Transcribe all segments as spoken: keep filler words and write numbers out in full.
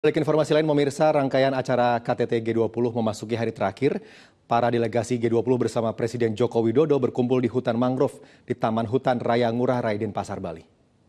Balik informasi lain, pemirsa, rangkaian acara K T T G dua puluh memasuki hari terakhir. Para delegasi G dua puluh bersama Presiden Joko Widodo berkumpul di hutan mangrove di Taman Hutan Raya Ngurah Rai, Denpasar, Bali.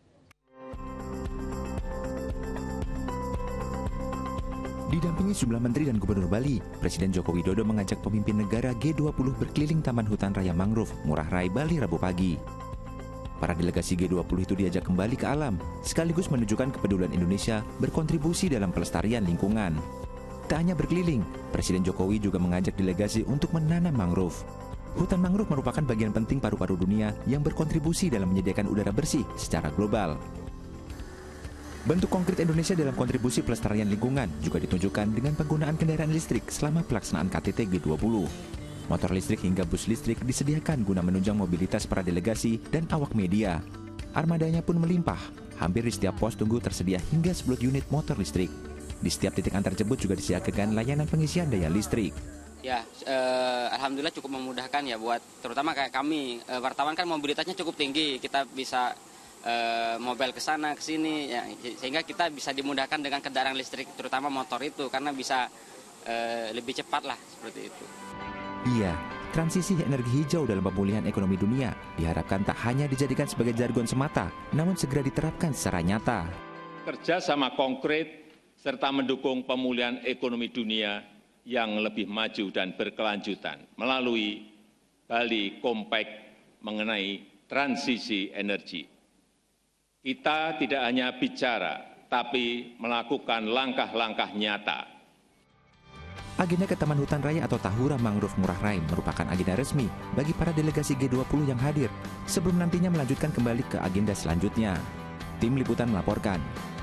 Didampingi sejumlah menteri dan gubernur Bali, Presiden Joko Widodo mengajak pemimpin negara G dua puluh berkeliling Taman Hutan Raya Mangrove, Ngurah Rai, Bali, Rabu pagi. Para delegasi G dua puluh itu diajak kembali ke alam, sekaligus menunjukkan kepedulian Indonesia berkontribusi dalam pelestarian lingkungan. Tak hanya berkeliling, Presiden Jokowi juga mengajak delegasi untuk menanam mangrove. Hutan mangrove merupakan bagian penting paru-paru dunia yang berkontribusi dalam menyediakan udara bersih secara global. Bentuk konkret Indonesia dalam kontribusi pelestarian lingkungan juga ditunjukkan dengan penggunaan kendaraan listrik selama pelaksanaan K T T G dua puluh. Motor listrik hingga bus listrik disediakan guna menunjang mobilitas para delegasi dan awak media. Armadanya pun melimpah, hampir di setiap pos tunggu tersedia hingga sepuluh unit motor listrik. Di setiap titik antar jemput juga disiagakan layanan pengisian daya listrik. Ya, eh, alhamdulillah cukup memudahkan ya buat terutama kayak kami, eh, wartawan kan mobilitasnya cukup tinggi, kita bisa eh, mobile ke sana ke sini ya, sehingga kita bisa dimudahkan dengan kendaraan listrik terutama motor itu karena bisa eh, lebih cepat lah seperti itu. Iya, transisi energi hijau dalam pemulihan ekonomi dunia diharapkan tak hanya dijadikan sebagai jargon semata, namun segera diterapkan secara nyata. Kerja sama konkret serta mendukung pemulihan ekonomi dunia yang lebih maju dan berkelanjutan melalui Bali Compact mengenai transisi energi. Kita tidak hanya bicara, tapi melakukan langkah-langkah nyata. Agenda ke Taman Hutan Raya atau Tahura Mangrove Ngurah Rai merupakan agenda resmi bagi para delegasi G dua puluh yang hadir sebelum nantinya melanjutkan kembali ke agenda selanjutnya. Tim Liputan melaporkan.